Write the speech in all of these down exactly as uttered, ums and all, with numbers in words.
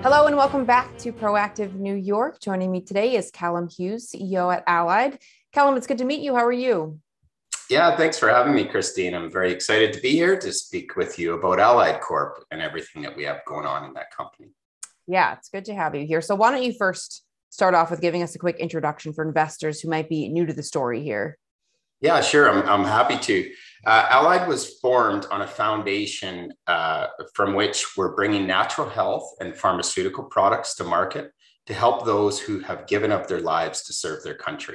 Hello and welcome back to Proactive New York. Joining me today is Calum Hughes, C E O at Allied. Calum, it's good to meet you. How are you? Yeah, thanks for having me, Christine. I'm very excited to be here to speak with you about Allied Corp and everything that we have going on in that company. Yeah, it's good to have you here. So why don't you first start off with giving us a quick introduction for investors who might be new to the story here? Yeah, sure. I'm, I'm happy to. Uh, Allied was formed on a foundation uh, from which we're bringing natural health and pharmaceutical products to market to help those who have given up their lives to serve their country.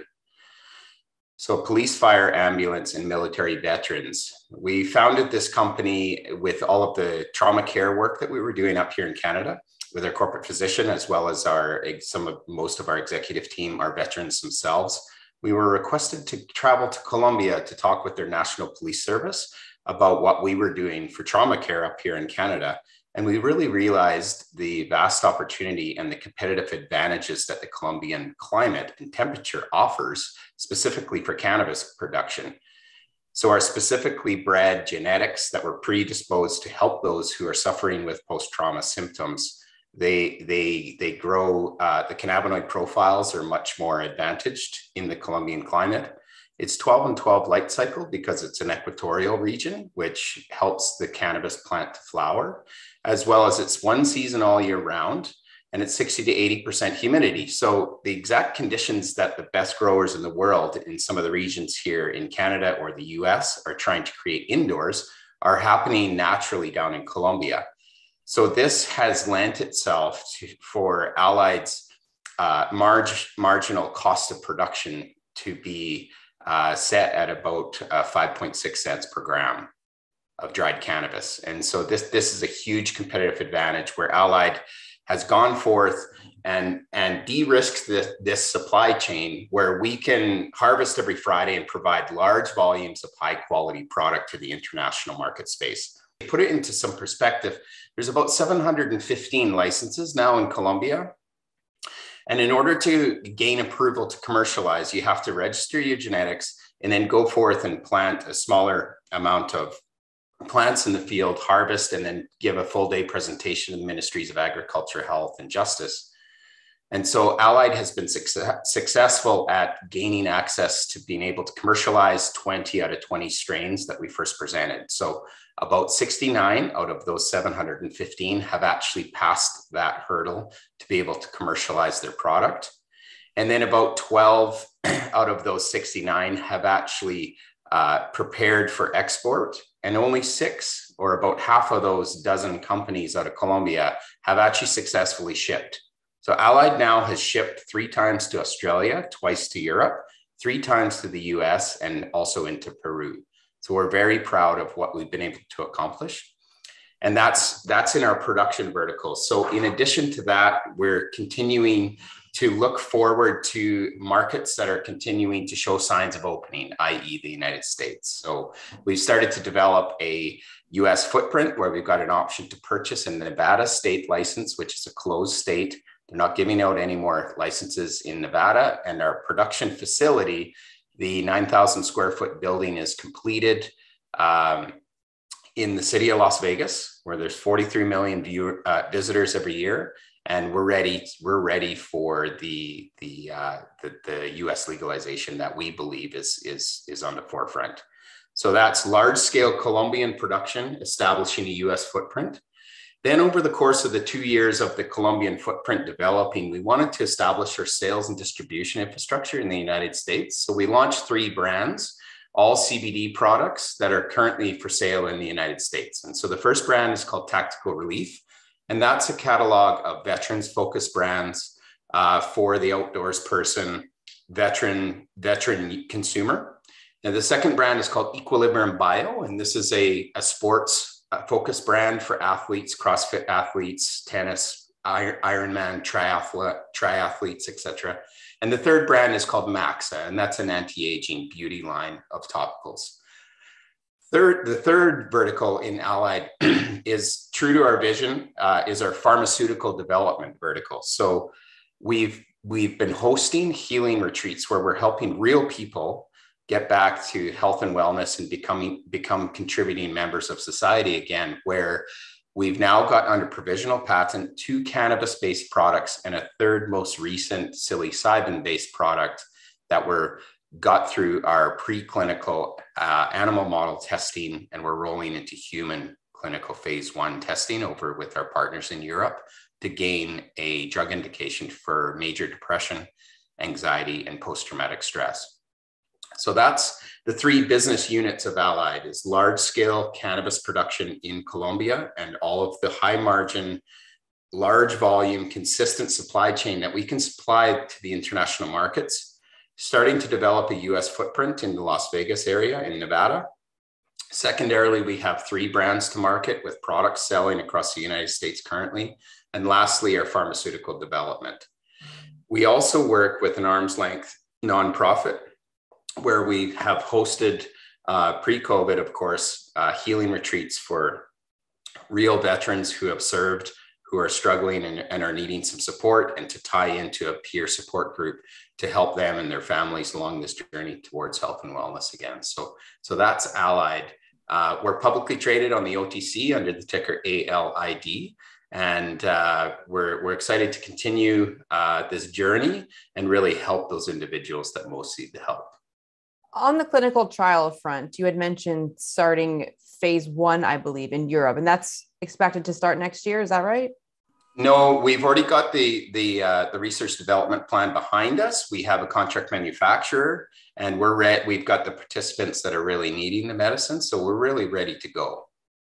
So police, fire, ambulance, and military veterans. We founded this company with all of the trauma care work that we were doing up here in Canada with our corporate physician, as well as our some of most of our executive team, our veterans themselves. We were requested to travel to Colombia to talk with their National Police Service about what we were doing for trauma care up here in Canada. And we really realized the vast opportunity and the competitive advantages that the Colombian climate and temperature offers, specifically for cannabis production. So our specifically bred genetics that were predisposed to help those who are suffering with post-trauma symptoms, They, they, they grow, uh, the cannabinoid profiles are much more advantaged in the Colombian climate. It's twelve and twelve light cycle because it's an equatorial region, which helps the cannabis plant to flower, as well as it's one season all year round, and it's sixty to eighty percent humidity. So the exact conditions that the best growers in the world in some of the regions here in Canada or the U S are trying to create indoors are happening naturally down in Colombia. So this has lent itself to, for Allied's uh, marg- marginal cost of production to be uh, set at about uh, five point six cents per gram of dried cannabis. And so this, this is a huge competitive advantage where Allied has gone forth and, and de-risked this, this supply chain where we can harvest every Friday and provide large volumes of high quality product to the international market space. To put it into some perspective, there's about seven hundred fifteen licenses now in Colombia. And in order to gain approval to commercialize, you have to register your genetics and then go forth and plant a smaller amount of plants in the field, harvest, and then give a full day presentation to the Ministries of Agriculture, Health, and Justice. And so Allied has been success, successful at gaining access to being able to commercialize twenty out of twenty strains that we first presented. So about sixty-nine out of those seven hundred fifteen have actually passed that hurdle to be able to commercialize their product. And then about twelve out of those sixty-nine have actually uh, prepared for export. And only six, or about half of those dozen companies out of Colombia, have actually successfully shipped. So Allied now has shipped three times to Australia, twice to Europe, three times to the U S, and also into Peru. So we're very proud of what we've been able to accomplish. And that's, that's in our production vertical. So in addition to that, we're continuing to look forward to markets that are continuing to show signs of opening, that is the United States. So we've started to develop a U S footprint where we've got an option to purchase a Nevada state license, which is a closed state. They're not giving out any more licenses in Nevada, and our production facility, the nine thousand square foot building, is completed um, in the city of Las Vegas, where there's forty-three million viewer, uh, visitors every year, and we're ready. We're ready for the the, uh, the the U S legalization that we believe is is is on the forefront. So that's large scale Colombian production, establishing a U S footprint. Then over the course of the two years of the Colombian footprint developing, we wanted to establish our sales and distribution infrastructure in the United States. So we launched three brands, all C B D products that are currently for sale in the United States. And so the first brand is called Tactical Relief, and that's a catalog of veterans-focused brands uh, for the outdoors person, veteran, veteran consumer. And the second brand is called Equilibrium Bio, and this is a, a sports focus brand for athletes, CrossFit athletes, tennis, Ironman, triathlete, triathletes, et cetera. And the third brand is called Maxa, and that's an anti-aging beauty line of topicals. Third, the third vertical in Allied is true to our vision, uh, is our pharmaceutical development vertical. So we've we've been hosting healing retreats where we're helping real people get back to health and wellness and becoming become contributing members of society again, where We've now got under provisional patent two cannabis-based products and a third most recent psilocybin-based product that were got through our preclinical uh, animal model testing, and we're rolling into human clinical phase one testing over with our partners in Europe to gain a drug indication for major depression, anxiety, and post-traumatic stress. So that's the three business units of Allied: is large-scale cannabis production in Colombia and all of the high-margin, large volume, consistent supply chain that we can supply to the international markets, starting to develop a U S footprint in the Las Vegas area in Nevada. Secondarily, we have three brands to market with products selling across the United States currently. And lastly, our pharmaceutical development. We also work with an arm's length nonprofit where we have hosted uh, pre-COVID, of course, uh, healing retreats for real veterans who have served, who are struggling and, and are needing some support, and to tie into a peer support group to help them and their families along this journey towards health and wellness again. So, so that's Allied. Uh, we're publicly traded on the O T C under the ticker A L I D. And uh, we're, we're excited to continue uh, this journey and really help those individuals that most need the help. On the clinical trial front, you had mentioned starting phase one, I believe, in Europe, and that's expected to start next year. Is that right? No, we've already got the the uh, the research development plan behind us. We have a contract manufacturer, and we're re- we've got the participants that are really needing the medicine, so we're really ready to go.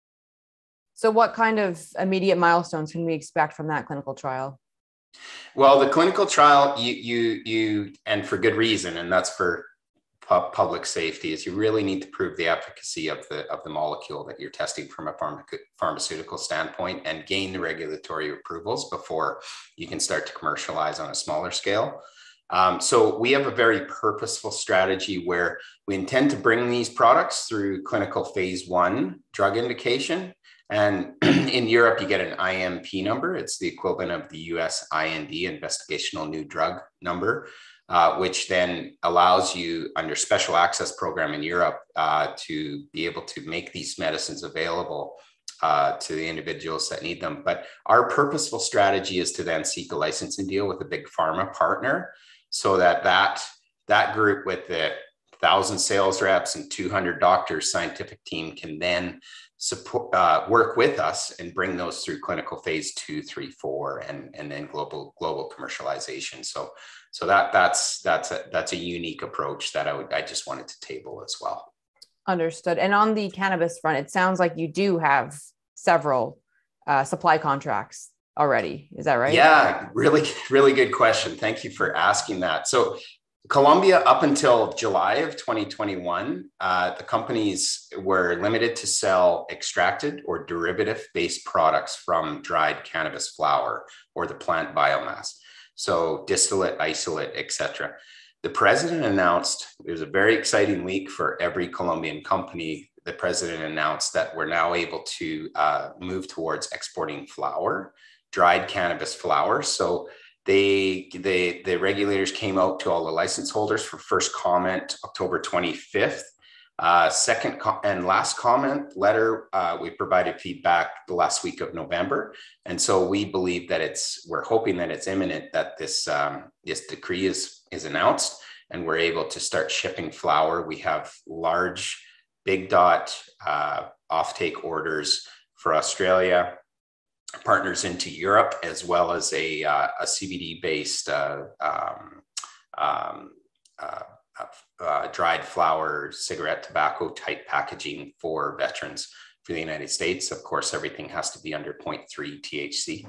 So, what kind of immediate milestones can we expect from that clinical trial? Well, the clinical trial, you you you, and for good reason, and that's for public safety, is you really need to prove the efficacy of the of the molecule that you're testing from a pharma, pharmaceutical standpoint and gain the regulatory approvals before you can start to commercialize on a smaller scale. Um, so we have a very purposeful strategy where we intend to bring these products through clinical phase one drug indication. And in Europe, you get an I M P number. It's the equivalent of the U S I N D, investigational new drug number. Uh, which then allows you under special access program in Europe uh, to be able to make these medicines available uh, to the individuals that need them. But our purposeful strategy is to then seek a licensing deal with a big pharma partner so that that, that group with the one thousand sales reps and two hundred doctors scientific team can then support, uh, work with us and bring those through clinical phase two, three, four, and, and then global, global commercialization. So So that that's that's a that's a unique approach that I would I just wanted to table as well. Understood. And on the cannabis front, it sounds like you do have several uh, supply contracts already. Is that right? Yeah, really, really good question. Thank you for asking that. So Colombia, up until July of twenty twenty-one, uh, the companies were limited to sell extracted or derivative-based products from dried cannabis flower or the plant biomass. So distillate, isolate, et cetera. The president announced, it was a very exciting week for every Colombian company. The president announced that we're now able to uh, move towards exporting flower, dried cannabis flower. So they, they, the regulators came out to all the license holders for first comment October twenty-fifth. Uh, second co- and last comment letter, uh, we provided feedback the last week of November. And so we believe that it's, we're hoping that it's imminent that this, um, this decree is, is announced and we're able to start shipping flower. We have large big dot uh, offtake orders for Australia, partners into Europe, as well as a, uh, a C B D based uh, um, um, uh, Uh, dried flower, cigarette, tobacco type packaging for veterans for the United States. Of course, everything has to be under zero point three T H C.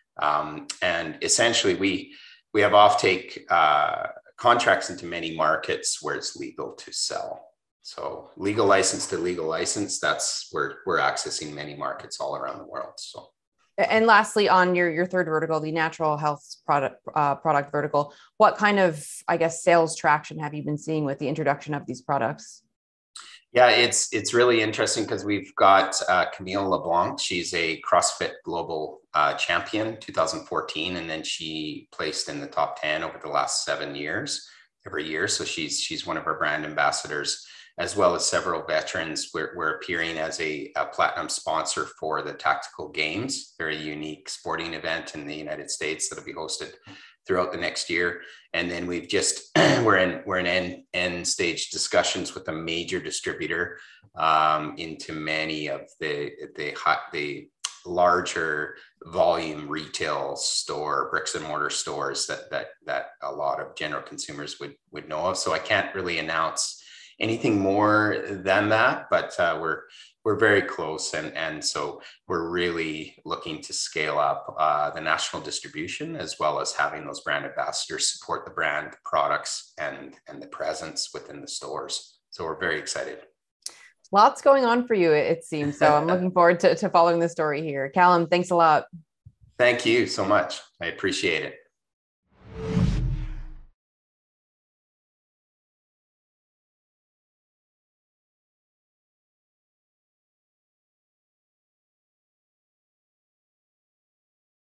Um, and essentially, we we have offtake uh, contracts into many markets where it's legal to sell. So legal license to legal license, that's where we're accessing many markets all around the world. So. And lastly, on your, your third vertical, the natural health product uh, product vertical, what kind of, I guess, sales traction have you been seeing with the introduction of these products? Yeah, it's it's really interesting because we've got uh, Camille LeBlanc. She's a CrossFit global uh, champion, two thousand fourteen, and then she placed in the top ten over the last seven years, every year. So she's she's one of our brand ambassadors. as well as several veterans. We're, we're appearing as a, a platinum sponsor for the Tactical Games, very unique sporting event in the United States that'll be hosted throughout the next year. And then we've just, we're in, we're in end, end stage discussions with a major distributor um, into many of the, the, the larger volume retail store, bricks and mortar stores that, that, that a lot of general consumers would, would know of. So I can't really announce anything more than that, but uh, we're, we're very close. And, and so we're really looking to scale up uh, the national distribution, as well as having those brand ambassadors support the brand, the products, and, and the presence within the stores. So we're very excited. Lots going on for you, it seems. So I'm looking forward to, to following the story here. Calum, thanks a lot. Thank you so much. I appreciate it.